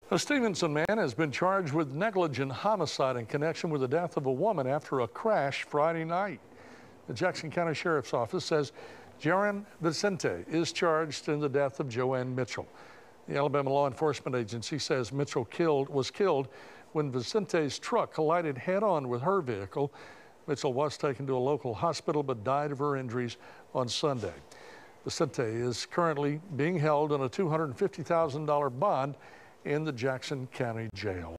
A Stevenson man has been charged with negligent homicide in connection with the death of a woman after a crash Friday night. The Jackson County Sheriff's Office says Jaron Vicente is charged in the death of Joanne Mitchell. The Alabama Law Enforcement Agency says Mitchell was killed when Vicente's truck collided head-on with her vehicle. Mitchell was taken to a local hospital but died of her injuries on Sunday. Vicente is currently being held on a $250,000 bond in the Jackson County Jail.